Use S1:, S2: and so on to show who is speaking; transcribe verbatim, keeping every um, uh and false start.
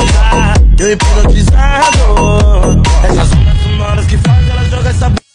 S1: gozar, eu hipnotizado. Essas ondas sonoras que fazem ela jogar essa